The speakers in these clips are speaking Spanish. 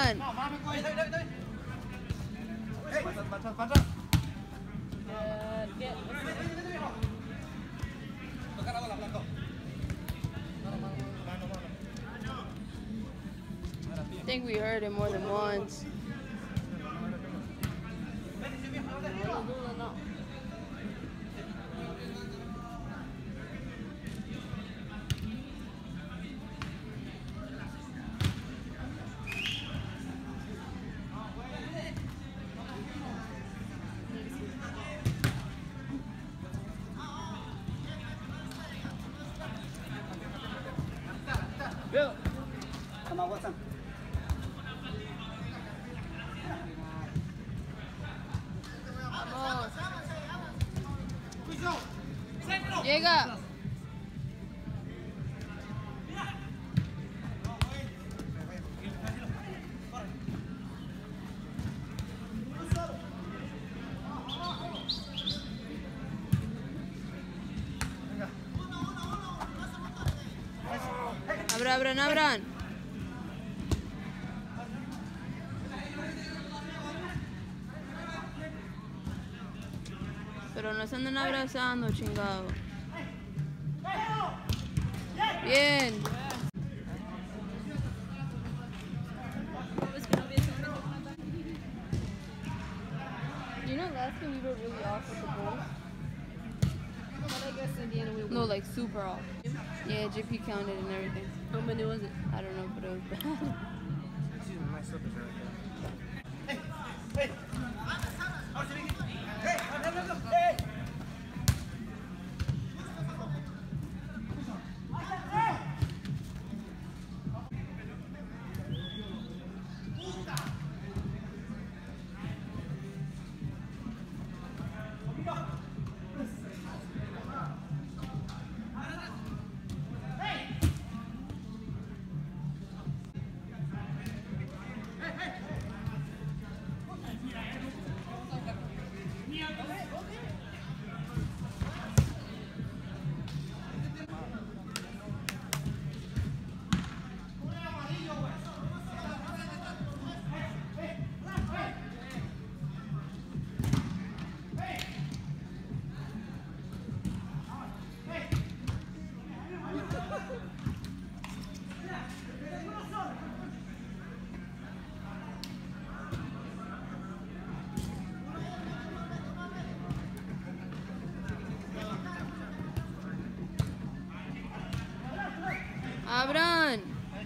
Abran. I think we heard it more than once. Llega. Abran. Pero no se anden abrazando, chingado. Bien. You know, last game we were really off with the goals. But I guess Indiana we won. No, like super off. Yeah, JP counted and everything. How many was it? I don't know, but it was bad. Abran.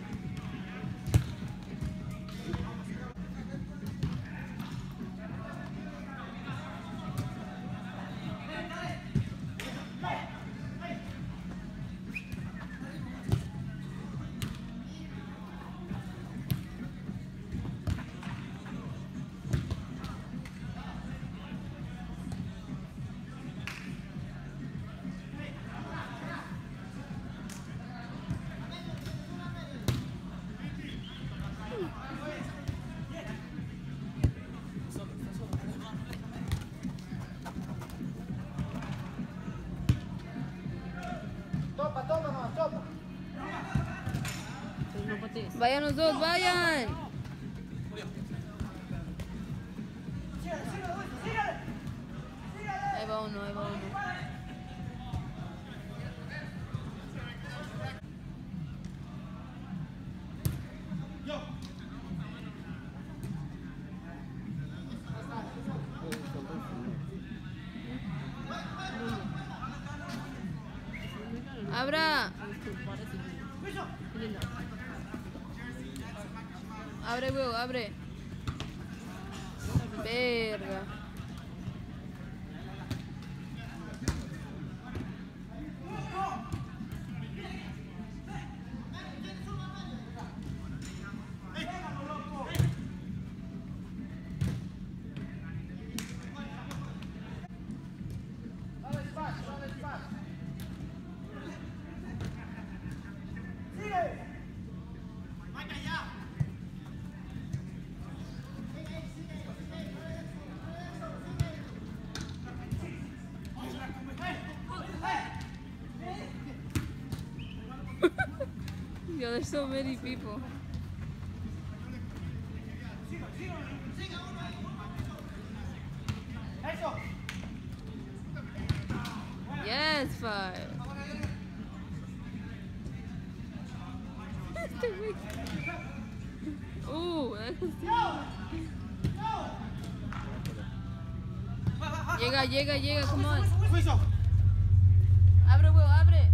Vayan los dos, vayan. Ahí va uno. Abra. Abre, huevo, abre. Verga. Yo, there's so many people. That's fire. Llega, come on. Abre, Will, abre.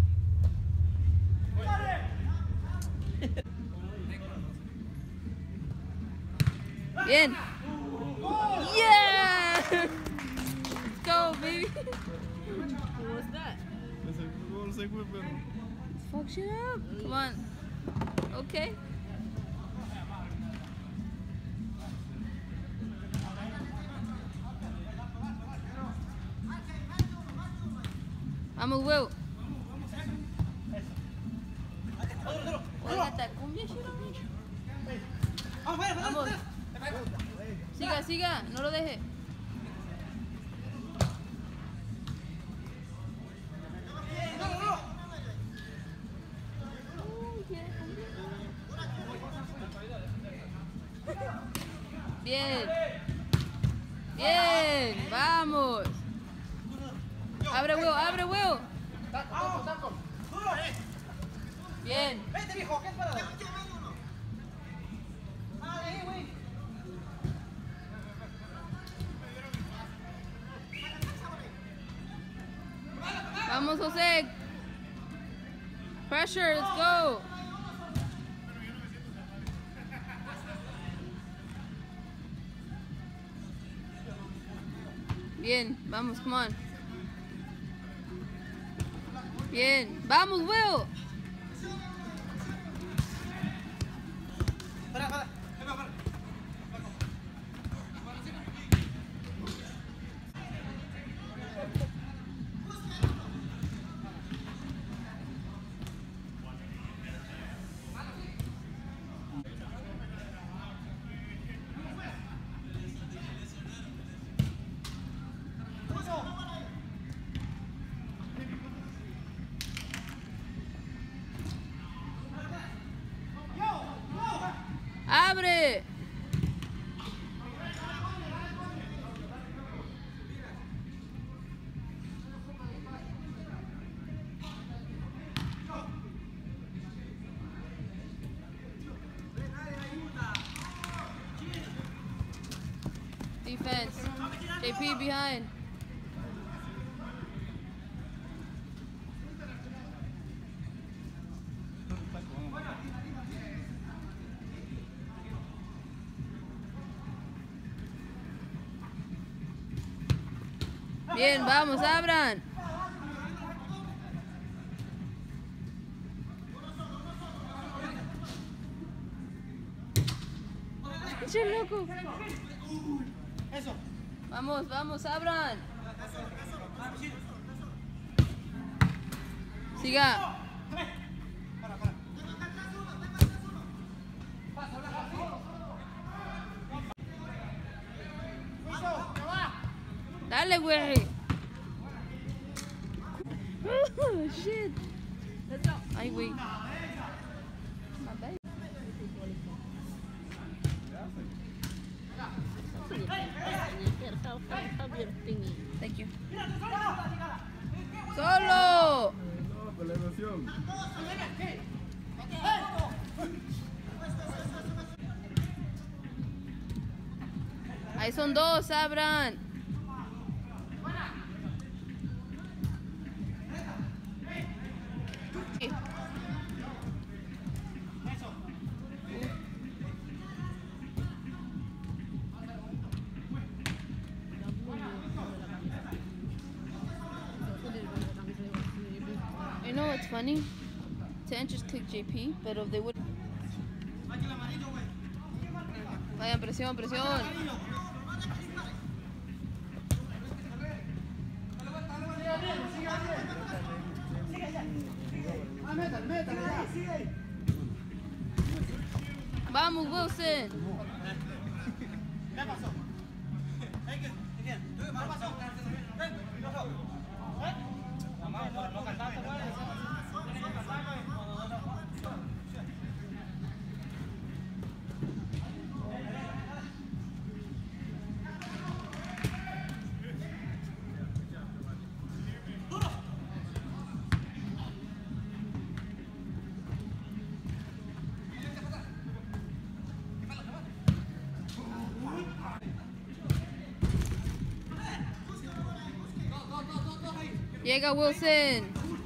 Bien. Yeah! Let's go, baby. What's that? Fuck shit up. Come on. Okay. Vamos, Will. Vamos. Siga, no lo deje. Bien, vamos. Abre, Will. Bien. Vamos, José. Pressure, let's go. Bien, vamos, come on. Bien, vamos, Will. ¡Abre! Defense. JP behind. Bien, vamos, abran. ¡Che loco! Vamos, abran. Siga. Dale, güey. Oh, shit. Ay, güey. Thank you. Solo. Ahí son dos, abran. You know what's funny? Tan just clicked JP, but if they would. Vayan, presión. Vamos, Wilson. Llega Wilson.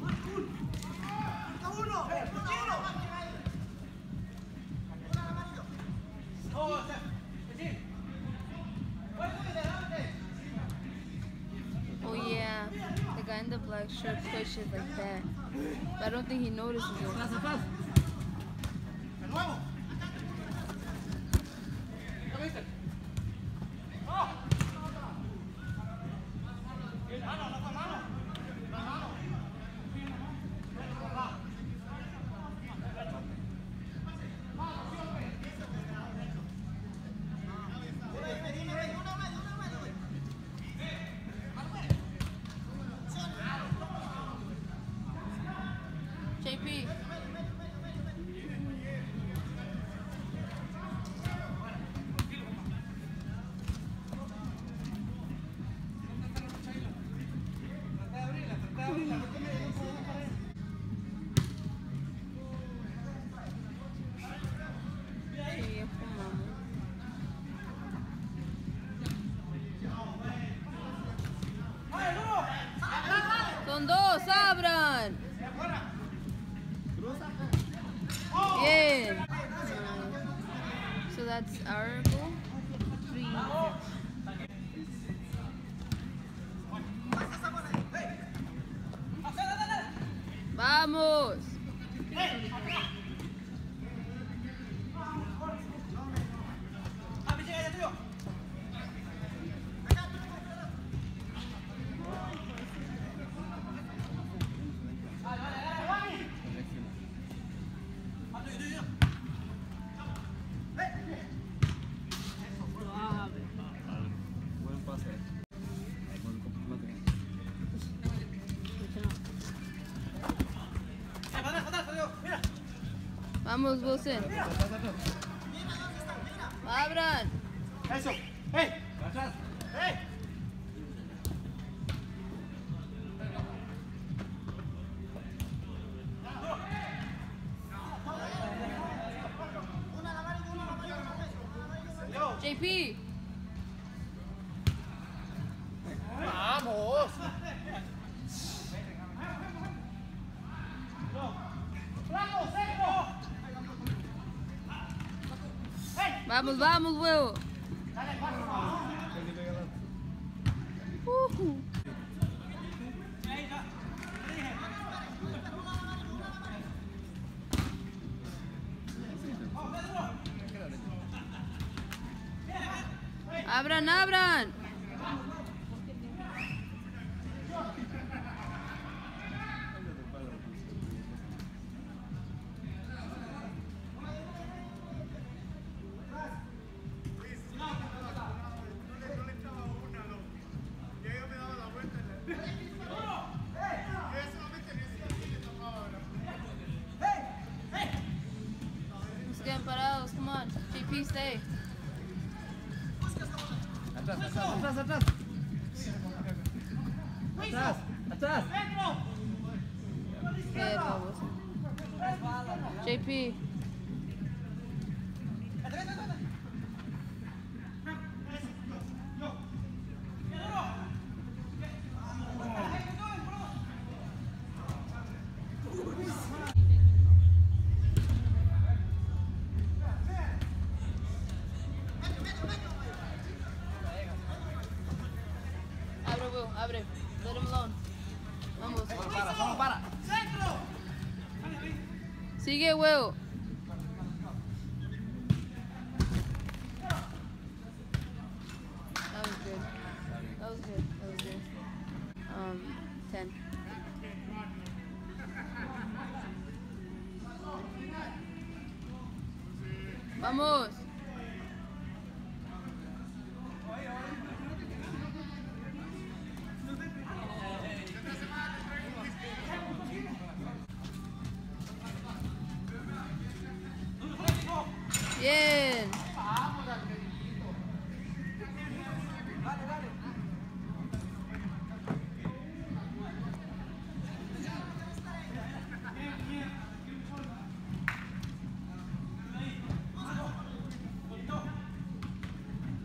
Oh yeah, the guy in the black shirt pushes like that. But I don't think he notices it. JP. Son dos, abran. Bien. So that's our goal. 3. Vamos. Vamos, Wilson. Abran. Eso. ¡Hey! ¡Atrás! ¡Hey! JP. ¡Vamos! Vamos, vamos, huevo. Abran, abran. Getting parados, come on. JP, stay. Atrás, atrás, atrás, atrás. Atrás, atrás. JP. Abre, Will, abre. Let him alone. Vamos. Solo para. Sigue, Will. That was good. That was good. That was good. 10. Vamos. Bien.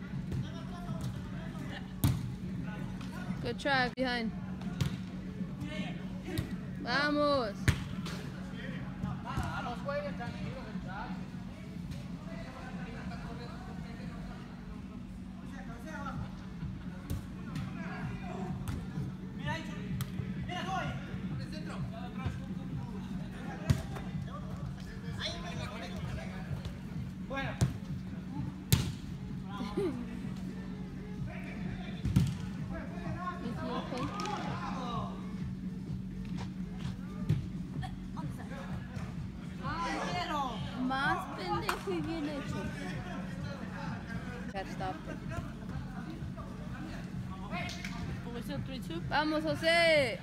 Good try behind. Vamos. Más pendejo y bien hecho. Vamos, José.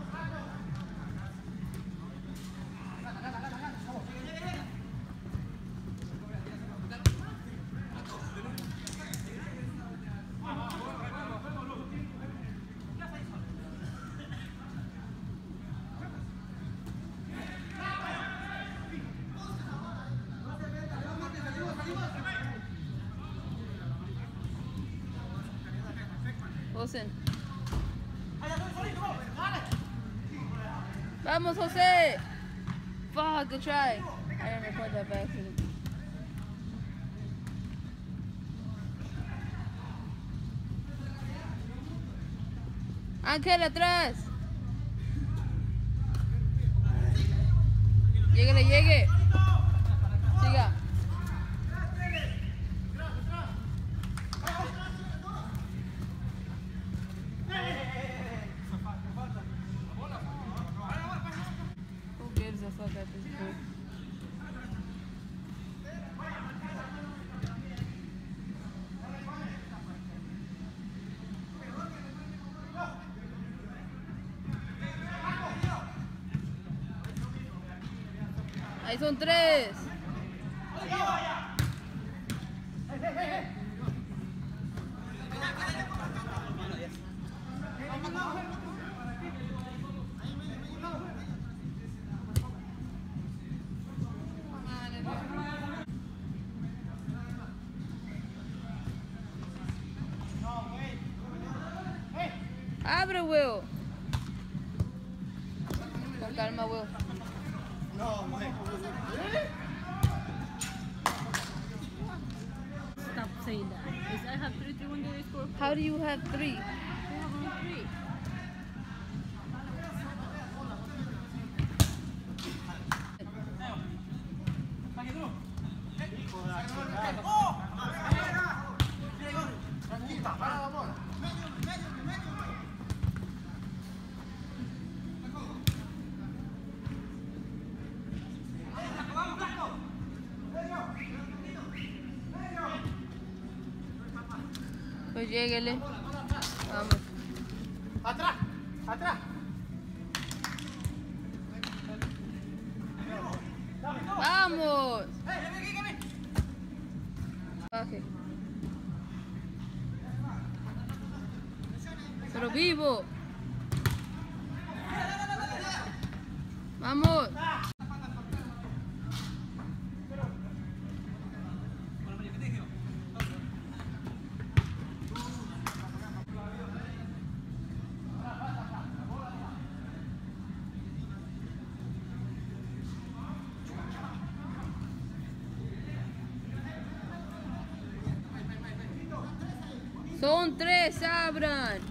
José. Vamos, José. Fuck, good try. I didn't record that by accident. Ángel, atrás. Lléguele, llegue. Siga. Who gives a fuck at this point? Ahí son 3. Abre, Will. Con calma, Will. No, man. Stop saying that. Is I have 3-3-1 they score? How do you have 3? I have only 3. Pues lléguele. Vamos. Atrás, atrás. Vamos. Baje. Pero vivo. Vamos. Son 3, abran.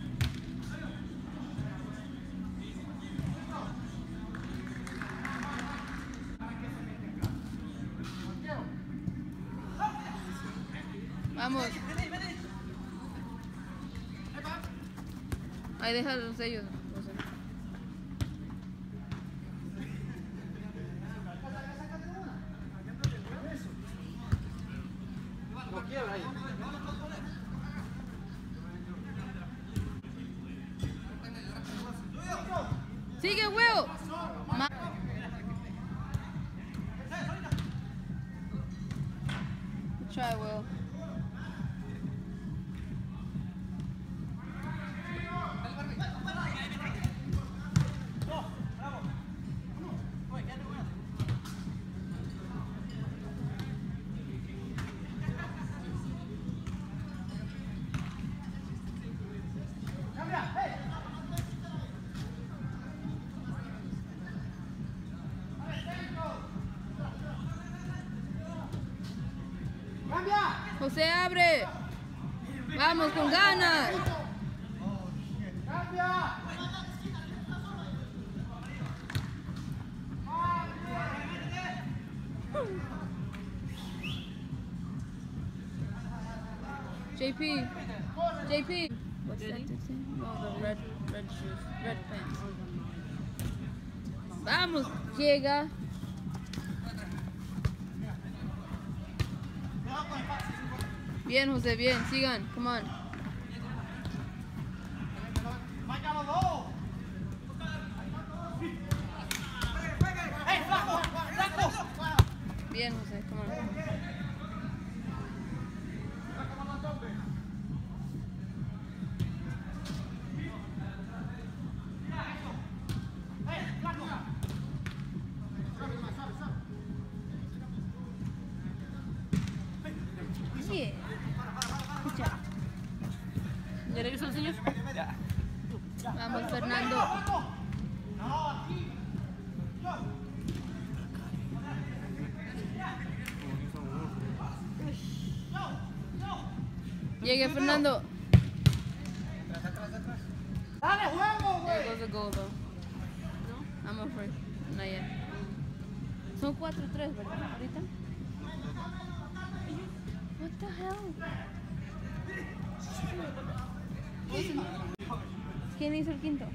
Vamos. Ahí deja los sellos. No quiebra ahí. Sigue, Will. Try, Will. José, abre. Vamos, con ganas. JP. JP. What's that? No, the red shoes. Red pants. Vamos, llega. Bien, José, bien. Sigan. Come on. Bien, José. Come on. ¿Ya regresó el señor? Ya. Vamos, Fernando. Llegue, Fernando. Dale, juego, There goes a goal, though. No? I'm afraid. Not yet. Son 4-3, ¿verdad? Ahorita. What the hell? ¿Quién hizo el quinto?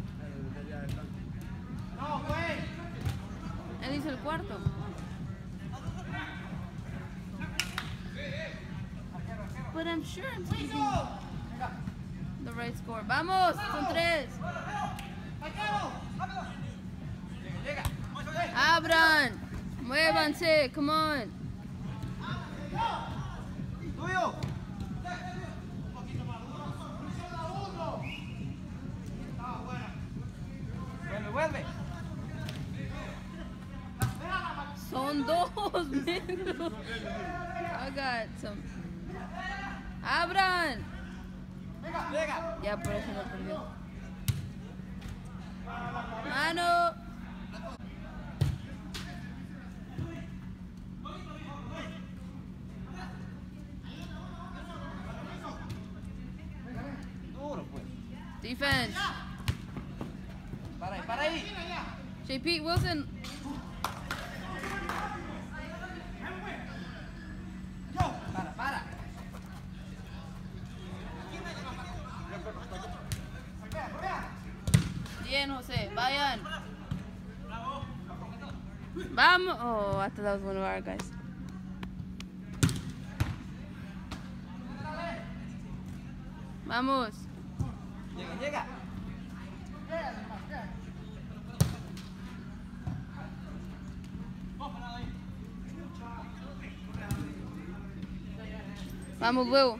No, güey. Él hizo el cuarto. But I'm sure I'm keeping the right score. ¡Vamos! Son 3. Abran. Muévanse. Come on. Tuyo. Vuelve. Son 2 minutos. I got some. Abran. Llega. Ya por eso lo perdió. Mano. Duro, pues. Defense. Para ahí. JP Wilson. Para. Bien, José. Vayan. Vamos. Oh, I thought that was one of our guys. Vamos. Llega. Vamos, Will.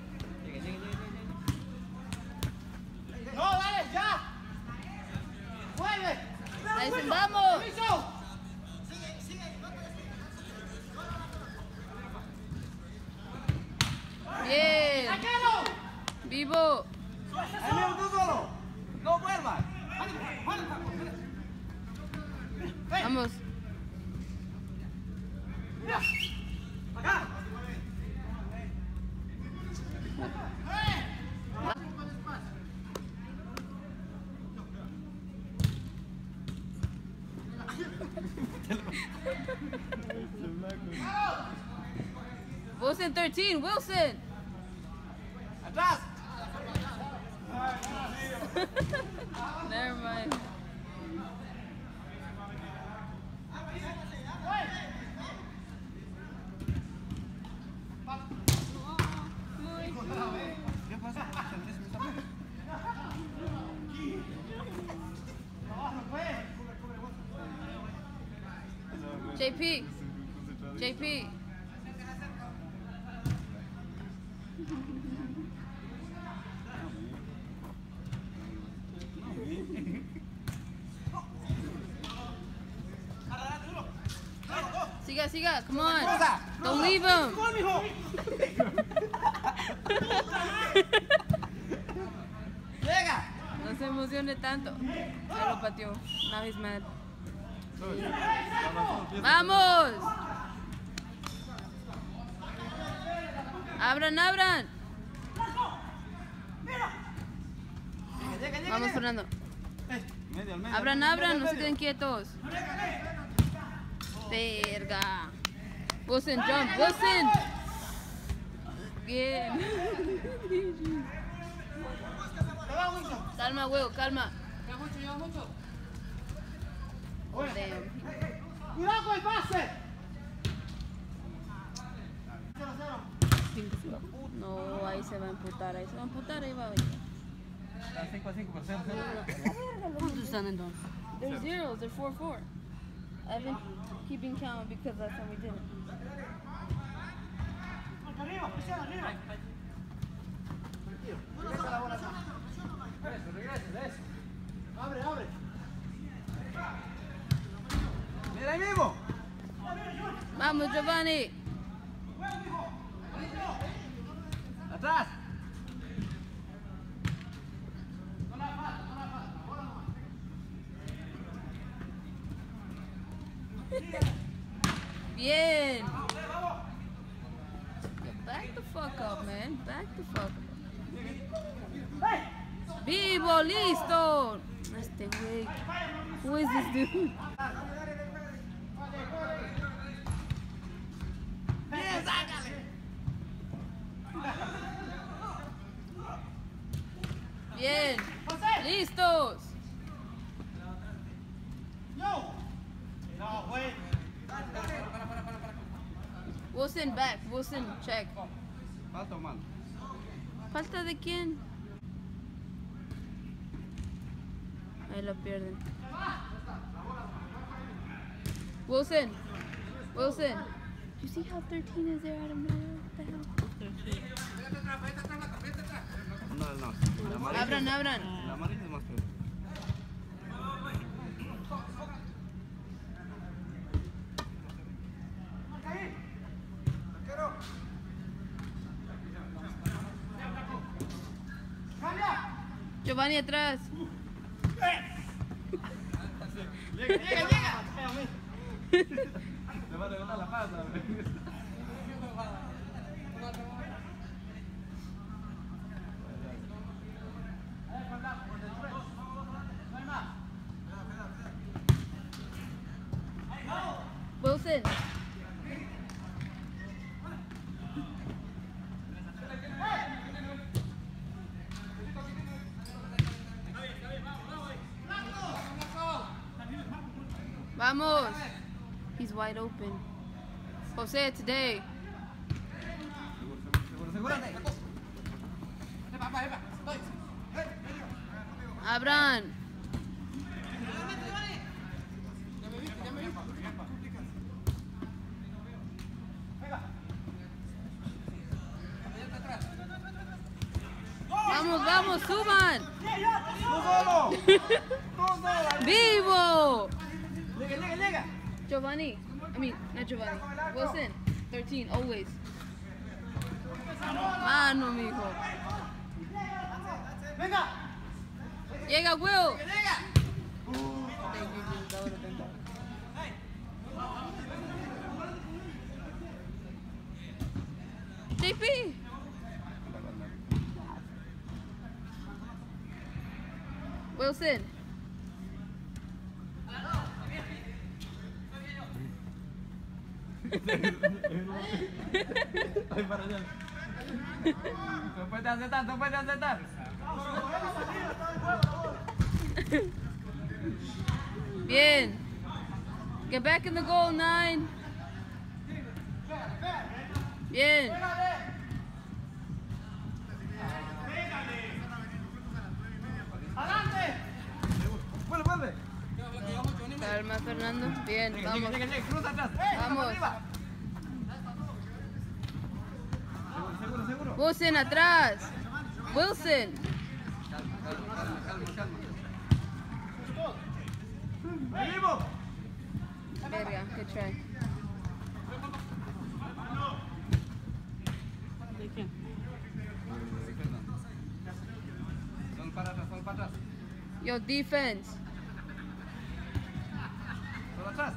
No, dale, ya. Vuelve. Tyson, vamos. Bien. Vivo. Amigo, tú solo. No vuelvas. Vamos. Acá. Wilson 13. Wilson. Atrás. Never mind. ¿Qué pasa? JP. JP. Siga. Come on. Don't leave him. Llega. No se emocione tanto. Se lo pateó. Now he's mad. ¡Vamos! Abran, abran. Llega. Vamos, Fernando. Medio, Abran, abran, no se queden quietos. Verga. Wilson, jump, Wilson. Bien. Calma, Will, calma. Lleva mucho. Damn. Cuidado con el pase. No, ahí se va a emputar, ahí va a venir. 5-5, por 0-0. ¿Cuántos están entonces? They're zeros, they're 4-4. I've been keeping count because last time we did it. Arriba, presiona, arriba. Regresa la bola acá. Eso. Abre. Mira ahí mismo. Vamos, Giovanni. Atrás. Bien. Back the fuck up, man. Back the fuck up. Vivo, listo. Este güey. Who is this dude? Bien, sácale. Bien. Listos. No, güey. Wilson, back. Wilson, check. Falta, man. ¿Falta de quién? Ahí lo pierden. Wilson. You see how 13 is there out of nowhere? What the hell? No. La amarilla- Abran. La amarilla es más feo. Giovanni atrás. Llega. Le va a reventar la pata. Wilson. Vamos. He's wide open. Jose, today. Segúrate. Abran. Vamos, suban. Vivo. Llega. Giovanni. I mean, not Giovanni. Wilson. 13, always. Mano, mijo. Venga. Llega, Will. Llega. Thank you, Jesus. That would have been bad. JP. Wilson. Ay, para allá. No puede aceptar. Bien. Get back in the goal, 9. Bien. Adelante. Vuelve. Calma, Fernando. Bien, vamos. Llega, cruza atrás. Vamos. Arriba. Seguro. Wilson atrás. Wilson. Calma. ¡Venimos! Verga, good try. ¿De quién? Son para atrás. Yo, defense. Solo atrás.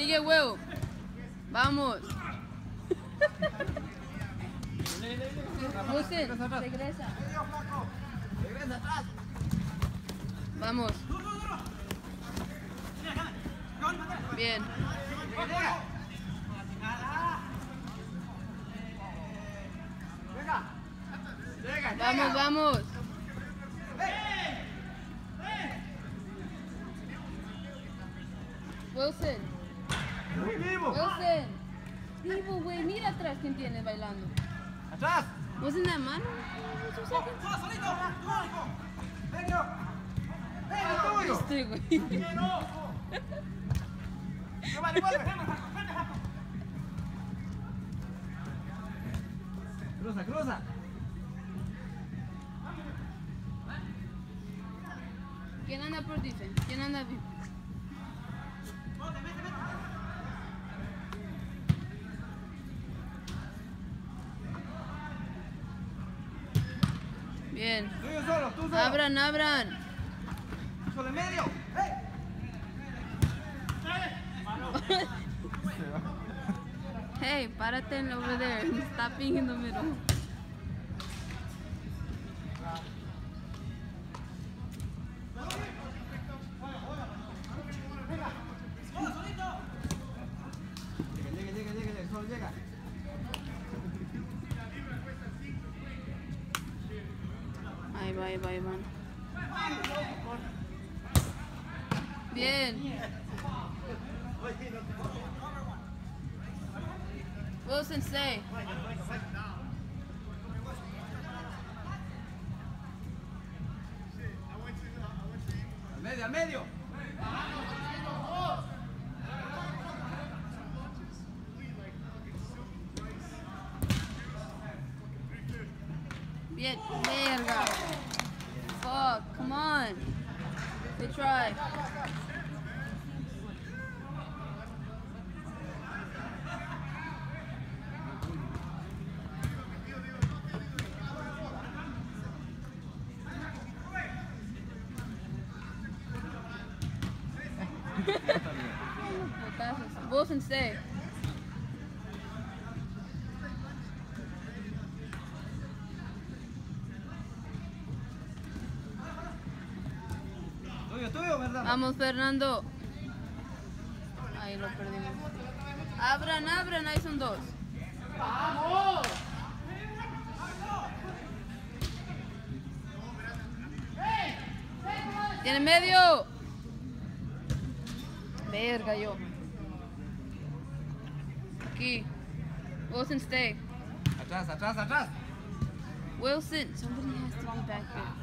Sigue, Will. Vamos. Wilson, regresa. Regresa atrás. Vamos. Bien. Vamos, vamos. Wilson. Wilson. Vivo, güey. Mira atrás quién tienes bailando. Atrás. Wasn't that man? Este, güey. Cruza, cruza. ¿Quién anda por defense? ¿Quién anda bien? Bien. Tú solo, tú solo. Abran, abran. Solo en medio. Hey, párate over there. Stop being in the middle. Llega, solo llega. Ahí va, ahí va. Bien. Wilson, stay. Al medio. Bien, verga. Fuck, come on. Good try. Wilson, stay. Tuyo, ¿verdad? Vamos, Fernando. Ahí lo perdimos. Abran, abran, ahí son dos. ¡Vamos! ¡Tiene medio! Verga, yo. Aquí. Wilson, stay. Atrás, atrás, atrás. Wilson, somebody has to be back there.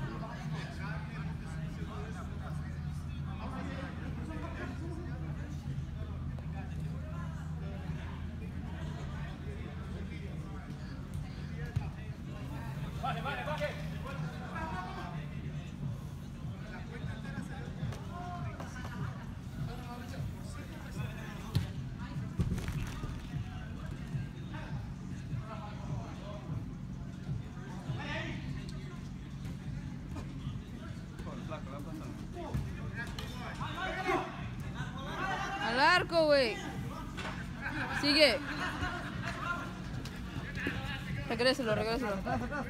Al arco, güey. Sigue. Regrésalo, regrésalo. Atrás, atrás.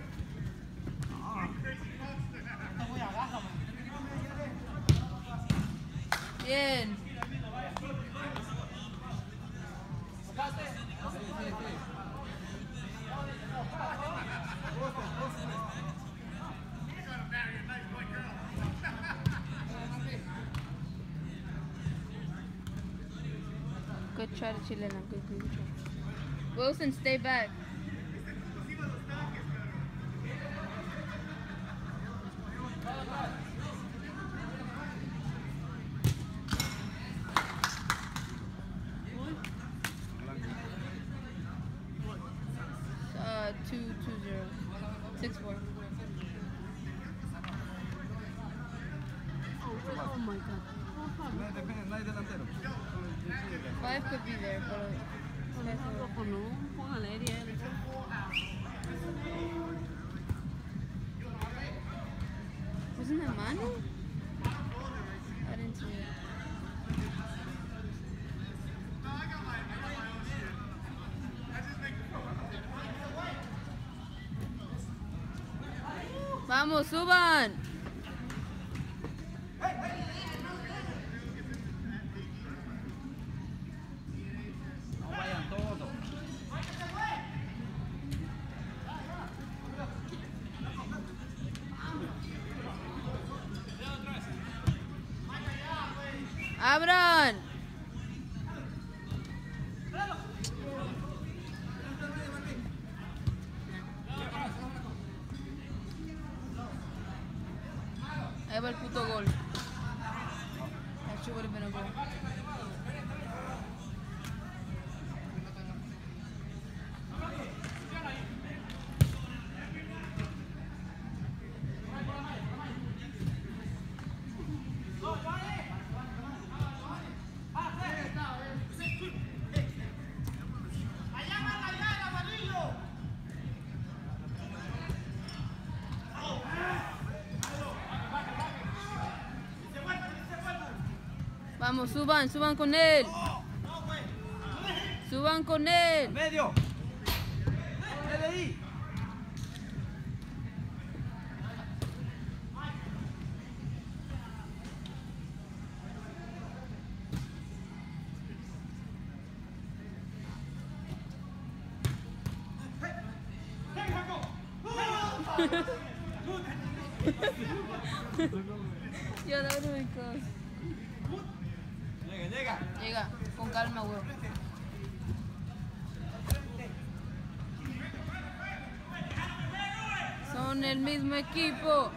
Bien. Good try to chilena. Good try. Wilson, stay back. Uh, 2-2-0. 6-4. Oh my god. No hay delantero. 5 could be there, pero... No, póngale Ariel. Wasn't that Manu? I didn't see it. Vamos, suban. No vayan todos. Abran. Ahí va el puto gol. That shit would have been a goal. Vamos, suban, suban con él. Suban con él. Medio. Dale ahí. Yo, that would have been close. Llega. Llega, con calma, güey. Son el mismo equipo.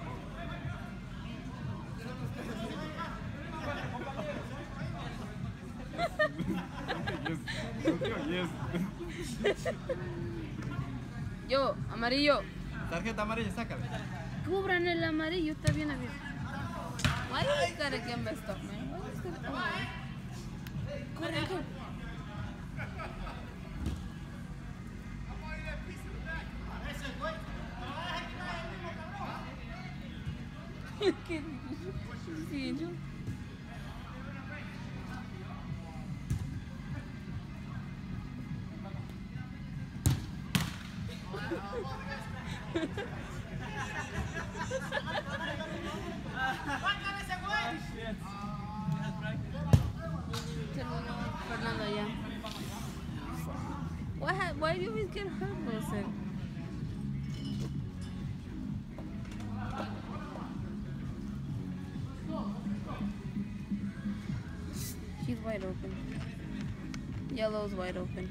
Yo, amarillo. Tarjeta amarilla, sácala. Cubran el amarillo, está bien abierto. Why do you gotta get messed up, man? Why is this gonna... Oh. Corre, corre. Sí, yo. Fernando ya. Why do you always get hurt, Wilson? He's wide open. Yellow's wide open.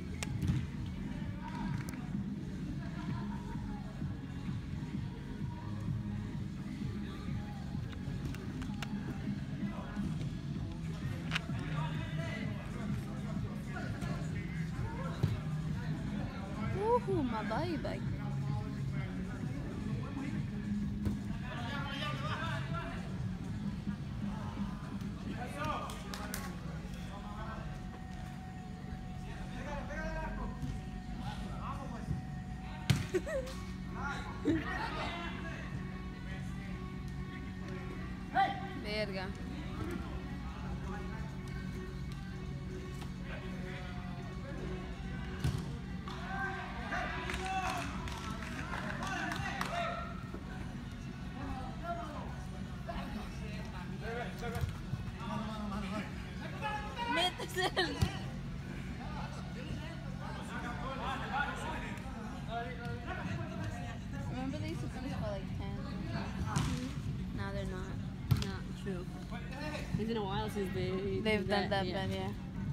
My baby. Verga. Métese. Remember they used to finish by like 10? Now they're not. Not true. It's been a while since They've done that, yeah. Yeah.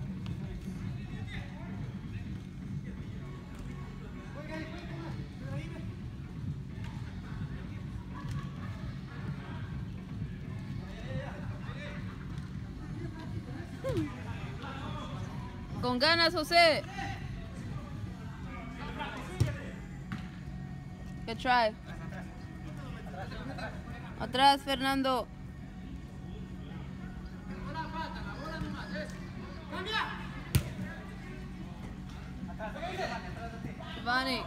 Con ganas, José. Good try. Atrás, Fernando. Giovanni.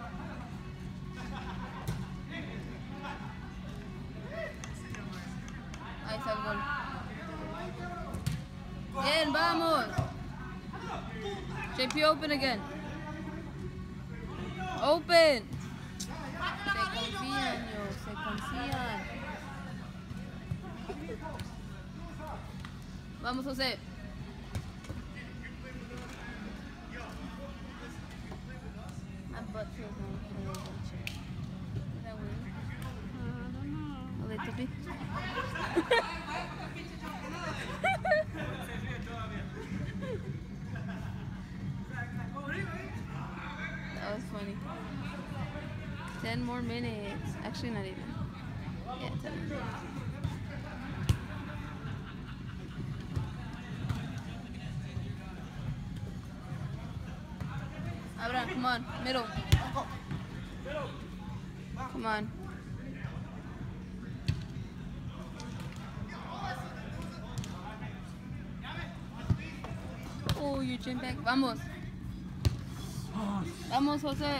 Ahí está el gol. Bien, vamos. JP, open again. Open. Se confían, Dios. se consigan. Vamos, José. My butt feels uncomfortable. Is that weird? I don't know. A little bit. That was funny. 10 more minutes. Actually, not even. Yeah, 10 minutes. Abraham, come on. Middle. Come on. Oh, you jump back. Vamos. Vamos, José.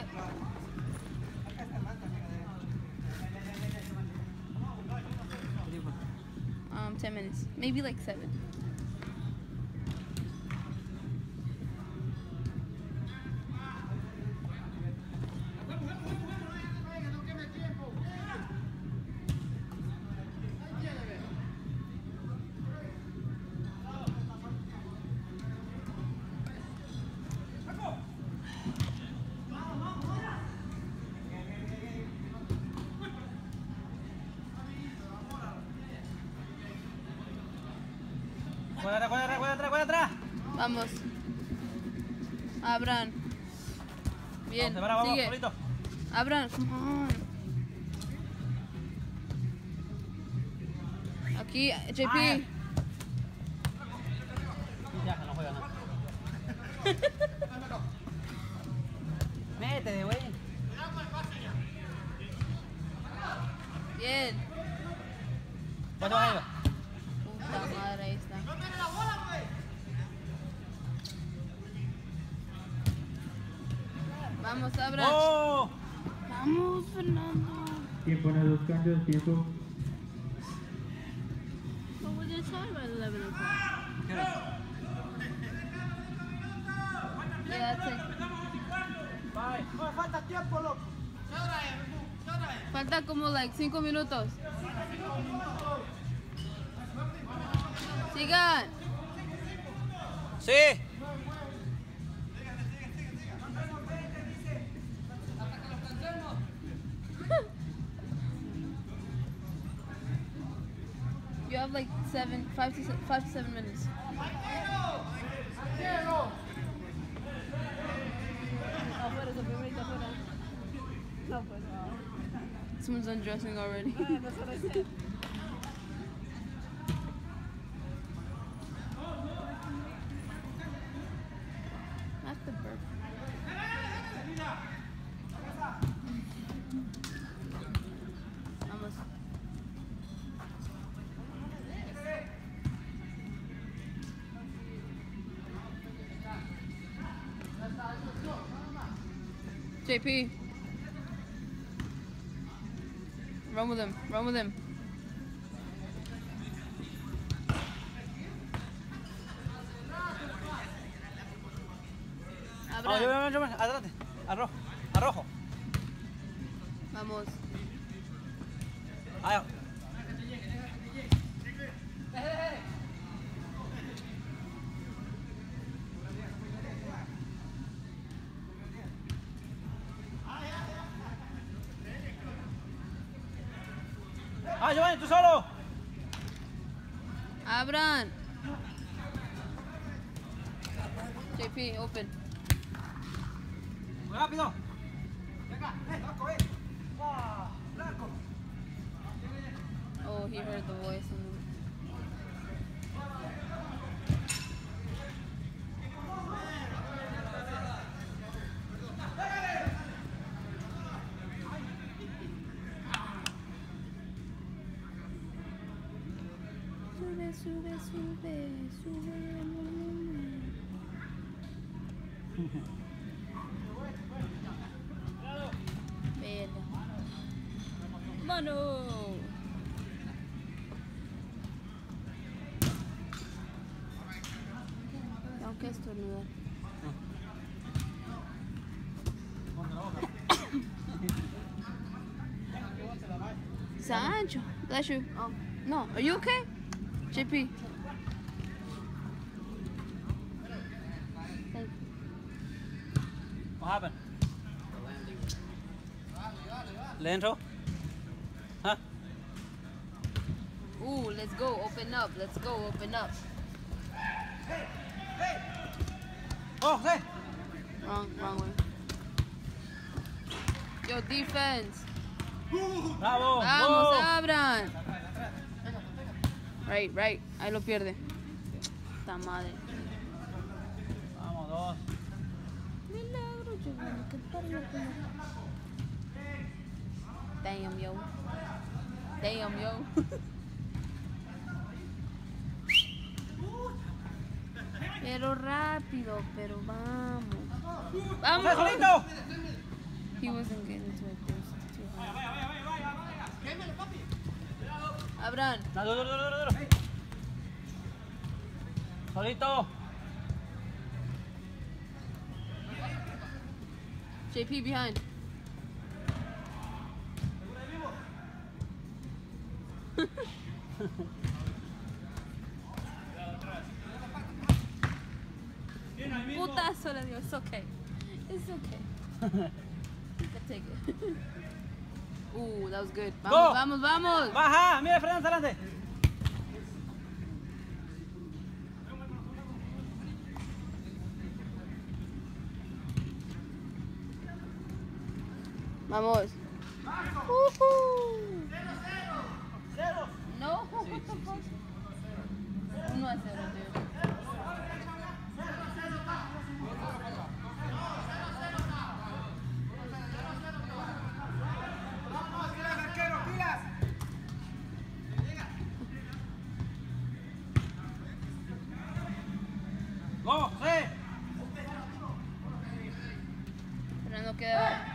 10 minutes. Maybe like 7. Cuadra atrás. Vamos. Abraham. Bien. Vamos, sigue. solito. Abraham, come on. Aquí, JP. Ya, que no juega nada. Métete, güey. Bien. ¿Cuánto vas a ir? Puta madre, ahí está. Vamos, Abraham. ¡Oh! Vamos, Fernando. Tiempo en los cambios, tiempo. What was it time at 11 o'clock? ¿Qué hora es? Yeah, that's it. Falta tiempo, loco. Falta como like 5 minutos. Sigan. Sí. You have like 5 to 7 minutes. Afuera, se fue ahorita afuera. No, pues. Someone's undressing already. That's what I said. Not the burp. Vamos. JP. Run with him. Run with him. Vamos, yo, adelante. Arrojo. Arrojo. Vamos. Ahí. Ah, Giovanni, tú solo. Abraham. JP, open. Rápido. Venga, Blanco, Blanco. Oh, he heard the voice. Sube, sube, sube, sube. Verga. Mano. Tengo que estornudar. Sancho, bless you. No, are you okay? JP. What happened? Leandro? Huh? Ooh, let's go. Open up. Let's go. Open up. Oh, hey! Wrong way. Yo, defense. Bravo! Vamos, abran. Right. Ahí lo pierde. Esta madre. Vamos, dos. Milagro, Giovanni, que parió. Damn, yo. Pero rápido, pero vamos. ¡José, solito! He wasn't getting to it. Abran. No, duro. Solito. JP behind. Putazo le dio. It's okay. You can take it. Ooh, that was good. Vamos. Baja, mira Fernando adelante. Vamos. 0. No. What the fuck? 1-0, dude. Go, sí. Fernando queda.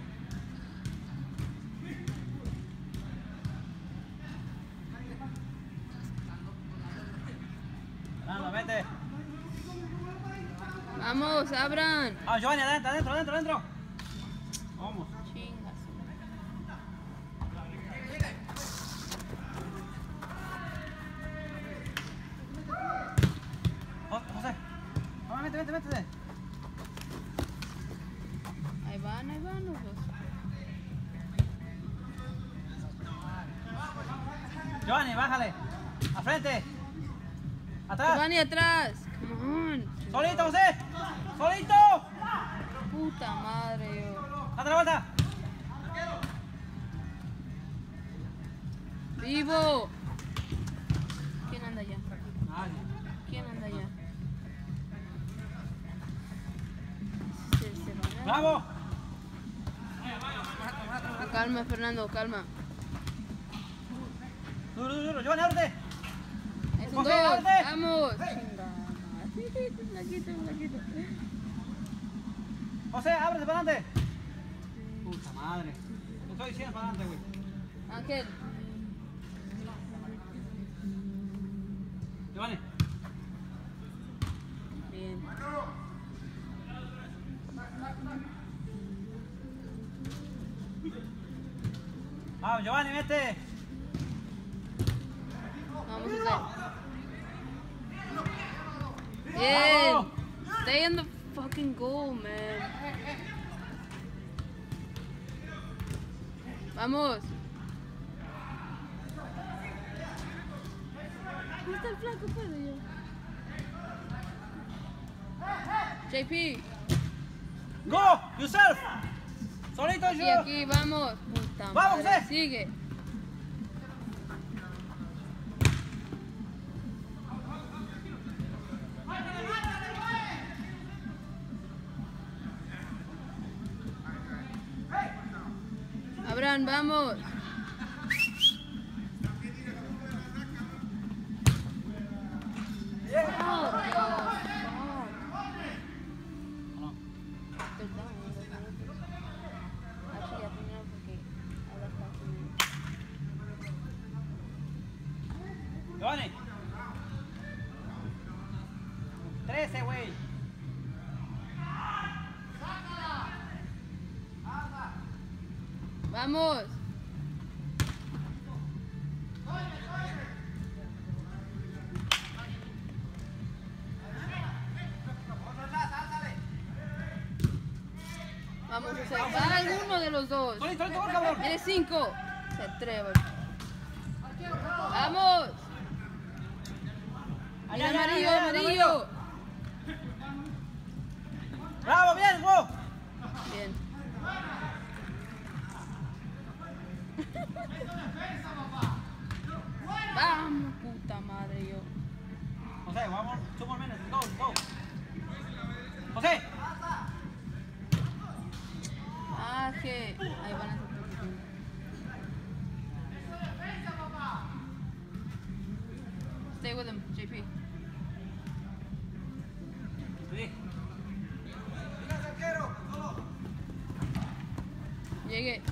Fernando, vete. Vamos, abran. Ah, Giovanni, adentro. Vamos. Chingas. José. Vamos, métete. Ahí van los dos. Giovanni, bájale. A frente. Atrás. Giovanni atrás. Come on. Solito, José. Solito. Puta madre, yo. Date la vuelta. Vivo. ¿Quién anda allá? Nadie. ¿Quién anda allá? Se van a- Bravo. Calma, Fernando, calma. Duro. Giovanni, ábrete. Es un José, dos. ábrete. Vamos. Chingada. Laquito. José, ábrete para adelante. Puta madre. Te estoy diciendo para adelante, güey. Ángel. Giovanni. Bien. Vamos, Giovanni, vete. Vamos a hacer. Bien. Bravo. Stay in the fucking goal, man. Vamos. ¿Dónde está el flaco, Pedro? JP. Go, yourself. Solito, Y yo. aquí, vamos. Puta Vamos, madre. José. Sigue. Abraham, vamos. Oh, Dios. Perdón, actually, ya terminó porque ahora está haciendo. Giovanni. 13, güey. Vamos. Vamos a hacer. Va alguno de los dos. Solito, cabrón. Eres 5. Se atreve. ¡Vamos! Mira, amarillo, amarillo. ¡Bravo, bien, wow! Bien. Vamos, puta madre, yo. José, vamos, 2 more minutes. Go, go. José. Ah, que. Ahí van a hacer posición. Stay with him, JP. Sí. Llegué.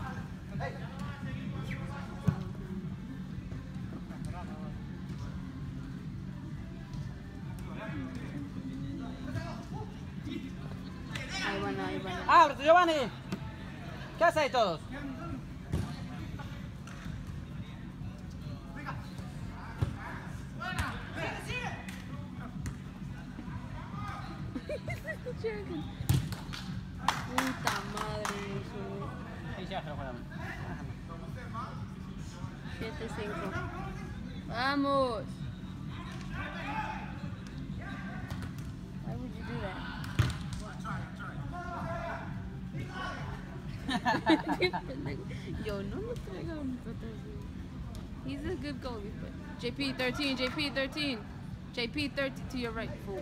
Ahí van. ¡Ábrete, Giovanni! ¿Qué hacéis todos? Puta madre, eso. Sí, ya, pero bueno. 7-5. Vamos. Why would you do that? Yo, no me traigan patas. He's a good goalie, but JP 13, JP 13. JP 30 to your right, fool.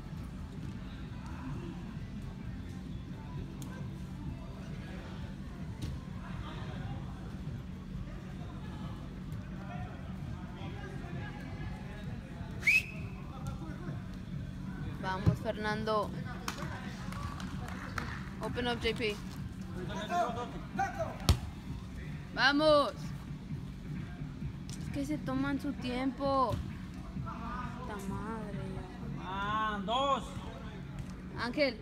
Vamos, Fernando. Open up, JP. Vamos. Es que se toman su tiempo. Puta madre. Ah, 2. Ángel.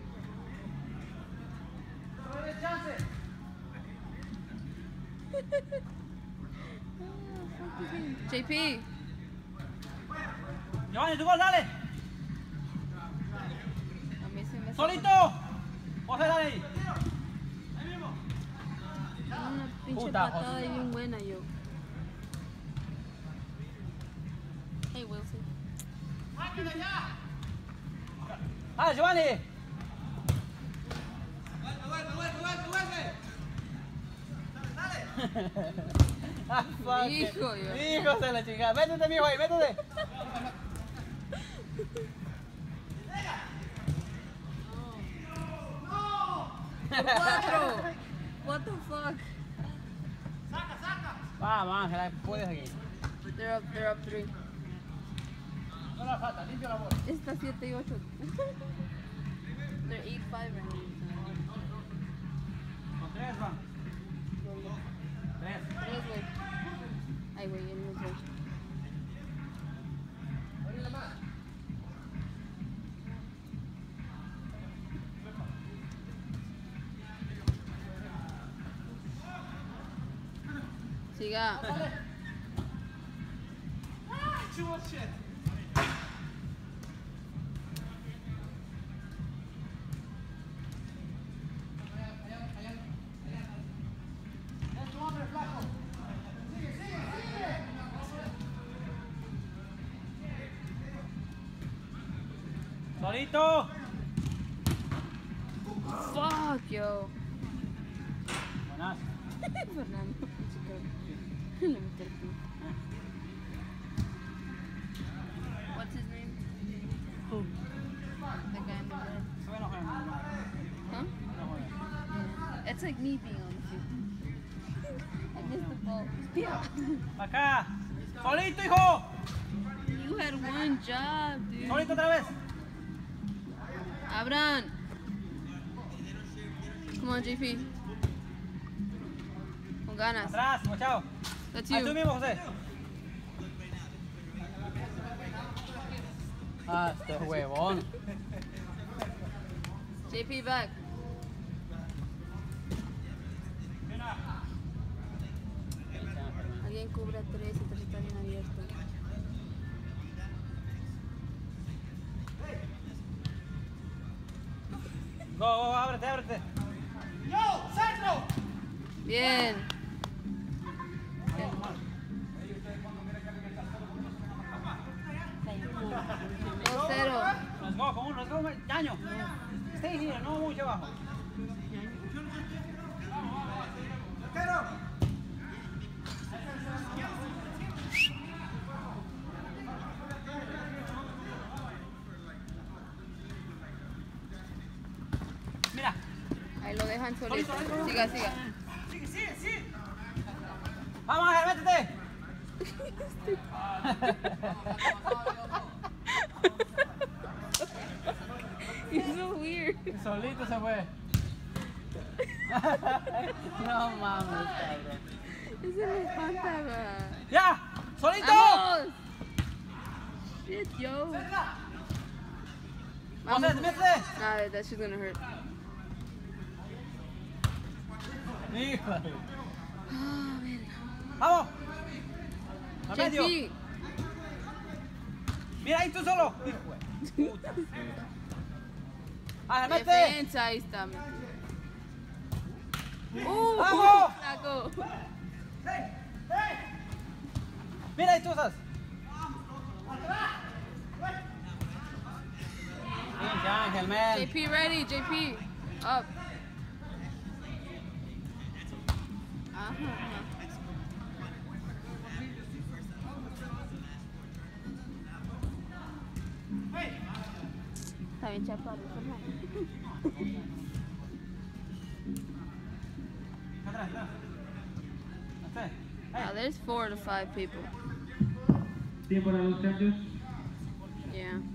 JP. Giovanni, tu gol, dale. A mí se me Solito. José, dale ahí. una pinche Puta, patada José. y bien buena yo. Hey, Wilson. Dale, Giovanni. Ah, fuck. Hijo, yo. Hijo de la chingada. Métete, mijo, ahí, métete. Cuatro. What the fuck? Vamos, Ángela, puedes aquí. They're up 3. No la falta, limpio la bola. Está 7 y 8. They're 8-5 right now. Con 3 van. 3. 3, güey. Ay, güey, él no fue. Siga. Solito. Fuck, yo. Buenas. Fernando, pinche cabrón. Le metí el pie. What's his name? Who? The guy in the red. Todavía no juegan. Huh? No juegan. It's like me being on the field. I missed the ball. Yeah. Acá. Solito, hijo. You had one job, dude. Solito otra vez. Abran. Come on, JP. Con ganas. Atrás, chao. That's Ahí tú you. mismo, José. Ah, este huevón. JP back. Alguien cubra 3 y 3 está bien abierto. Go, go, ábrete, ábrete. Bien. 2-0. Let's go, come on, let's go, Ñaño. Stay here, no mucho abajo. Mira. Ahí lo dejan solito. Siga, siga. Sigue. Vamos, Ángel, métete. It's so weird. Solito se fue. No mames, cabrón. Ese me espanta. ¡Ya! ¡Solito! ¡Vamos! Shit, yo. José, métete. Nah, that shit's gonna hurt. Híjole. Ah, verga. ¡Vamos! ¡Al medio! JP. ¡Mira ahí tú solo! Puta. ¡Ángel, métete! Defensa, ahí está. ¡Vamos! Taco. ¡Mira ahí tú estás! Pinche Ángel, man. JP ready, JP. Up. Ajá. Está bien chaparro, There's 4 to 5 people. Tiempo para los cambios. Yeah.